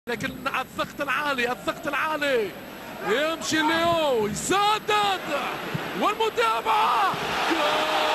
لكن الضغط العالي يمشي ليو يسدد والمتابعة جول.